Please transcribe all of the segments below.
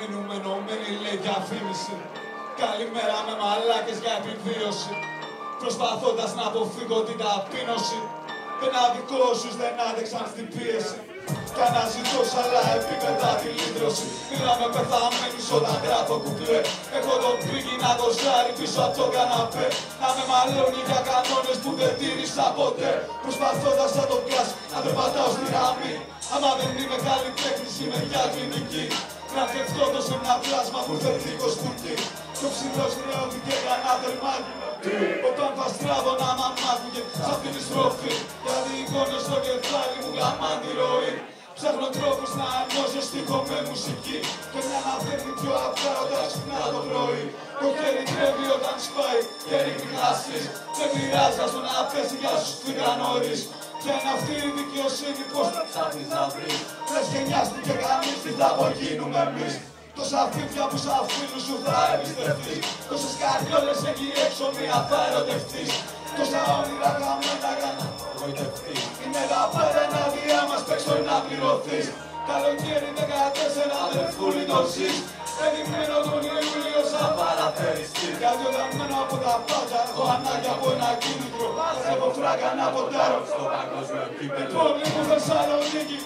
μείνουμε ενωμένοι, λέει διαφήμιση. Καλημέρα με μαλάκες για επιβίωση. Προσπαθώντας να αποφύγω την ταπείνωση. Δεν αδικόσους δεν άντεξαν στην πίεση. Κι αναζητώ σ' άλλα επίπεδα τη λύτρωση. Μιλάμε πεθαμένους όταν γράφω κουπλέ. Έχω το πίκι να το ζάρι πίσω από το καναπέ. Να με μαλώνει για κανόνες που δεν τήρησα ποτέ. Προσπαθώντας να το πιάσω, να το πατάω στη γραμμή. Άμα δεν είμαι καλλιτέχνης είμαι για κλινική. Γραφευτώ το σε ένα πλάσμα που θερθήκω σκουρτί. Το ψηλός χρεώθηκε κανένα τερμάκι. Όταν θα στράβω να μ' άκουγε σ' αυτή τη στροφή. Γιατί οι εικόνες στο κεφάλι μου γαμάν τη ροή. Ψάχνω τρόπους να ενώσω στίχο με μουσική. Και μια να φέρνει πιο απλά όταν ξυπνά το πρωί. Το χέρι τρέβει όταν σπάει και ρίχνει χάσεις. Δεν πειράζει ας το να πέσει για όσους φύγαν νωρίς. Και είναι αυτή η δικαιοσύνη πως θα ψάχνεις να βρεις. Λες και νοιάστηκε κανείς τι θα απογίνουμε εμείς. Τόσα φίφια που σαν φίλους σου θα εμπιστευτείς. Τόσες καριόλες εκεί έξω μία θα ερωτευτείς. Τόσα όνειρα καμένα για να γοητευτείς. Είναι τα πάντα ενάντια μας παίξω να πληρωθείς. Καλοκαίρι 14 αδερφούλη το ζεις. Περιμένω τον Ιούλιο σαν παραθεριστή. Γιατί όταν μένω από τα πάντα έχω ανάγκη από ένα κίνητρο. Έχω φράγκα να ποντάρω στο παγκόσμιο κύπελλο. Πόλη μου Θεσσαλονίκη,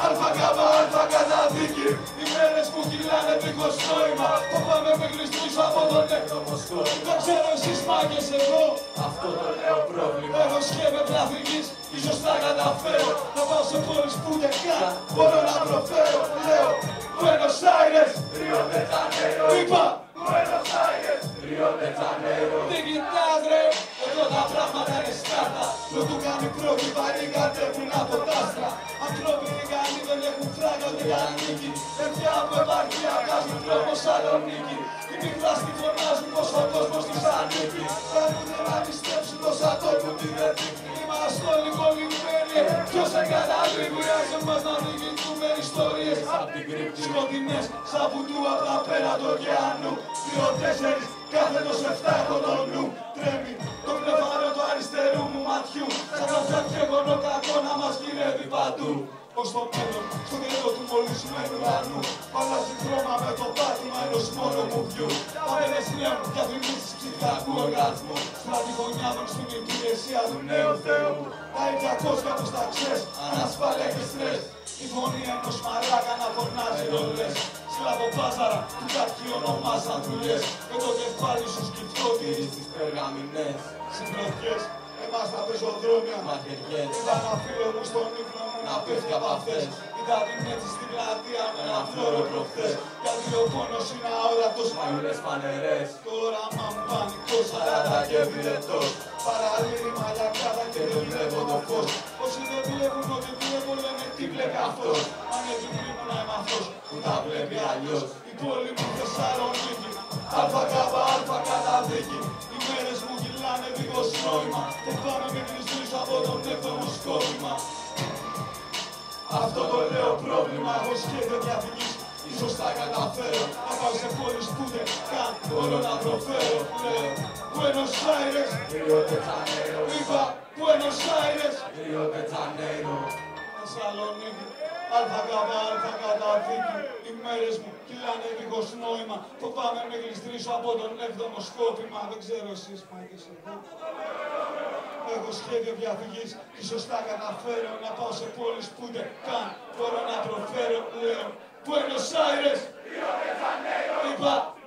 αλφα καταδίκη. Οι μέρες που κυλάνε δίχως νόημα. Το πάμε με γλιστρήσω από τον έκδομο σκόρ. Δεν ξέρω εσείς μάγκες εγώ, αυτό το νέο πρόβλημα. Έχω σχέδιο διαφυγής, ίσως θα καταφέρω. Να πάω σε πόλεις που δεν καν μπορώ να προφέρω. Λέω Buenos Aires, Rio de Janeiro. Είπα Buenos Aires, Rio de Janeiro. Τι κοιτάς ρε, εδώ τα πράγματα είναι σκάρτα. Προτού κάνει πρώτη βαρύ κατέβουν από τα άστρα. Ανθρώποι ικανοί δεν έχουν φράγκα ούτε για νίκη. Παιδιά από επαρχία βγάζουν δρόμο Σαλονίκη. Οι μικράστοι φωνάζουν πως ο κόσμος τους ανήκει. Θέλουνε να πιστέψουν πως ατόμου τη δεν δείχνει. Είμαστε όλοι κολλημένοι, ποιος εγκαταλείπει. Άσε μας να διηγηθούμε ιστορίες απ' την κρύπτη. Σκοτεινές σαν βουτού απ' τα πέρα του ωκεανού. 2-4 κάθετος 7 έχω το νου. Τρέμει το πνευάριο του αριστερού μου ματιού. Σαν τα φιαγγόνο κακό να μας γυρεύει παντού. Ως το μέλλον, στο κέντρο του μολυσμένου ουρανού. Αλλάζει χρώμα με το πάτημα ενός μόνο κουμπιού. Παπέλες νέων διαφημίσεις ψηφιακού οργανισμού. Στρατηγωνιάδων στην υπηρεσία του νέου Θεού. Τα ίδια κόσια που στα ξέρεις, ανασφάλεια και στρες. Η φωνή ενός μαλάκα να φωνάζει ρολές. Σκλαβοπάζαρα που κάποιοι ονομάζαν δουλειές. Με το κεφάλι σου σκυφτώτηρες στις περγαμηνές. Συμπλοκές, εμάς τα πεζοδρόμια, μαχαιριές. Είδα ένα φίλο μου στον ύπνο μου να πέφτει από αυτές. Είδα την έτσι στην πλατεία με ένα φλόρο προχθές. Γιατί ο πόνος είναι αόρατος, μαγιούλες φανερές. Το όραμα μου πανικός, αράτα και βιλετός. Παραλύρει μαλλιακάδα και δεν βλέπω το φως. Όσοι δεν βλέπουν ότι βλέπω λένε τι βλέπει αυτός. Αν έτσι βλέπουν να είμαι αυτός που τα βλέπει αλλιώς. Η πόλη μου Θεσσαλονίκη, αλφα καταδίκη. Οι μέρες μου κυλάνε δίχως νόημα. Το πάμε με κλειστούς από τον έβδομο σκόπιμα. Αυτό το νέο πρόβλημα έχω σχέδιο διαφυγής. Ίσως θα καταφέρω να πάω σε πόλεις που δεν καν μπορώ να προφέρω. Λέω Buenos Aires, Rio de Janeiro. Είπα Buenos Aires, Rio de Janeiro. Θεσσαλονίκη, αλφα καταδίκη. Οι μέρες μου κυλάνε δίχως νόημα. Το πάμε με γλιστρήσω από τον έβδομο σκόπιμα. Δεν ξέρω εσείς μάγκες εδώ. Έχω σχέδιο διαφυγής, ίσως θα καταφέρω να πάω σε πόλεις που δεν καν μπορώ να προφέρω. Λέω Buenos Aires, Rio de Janeiro. Είπα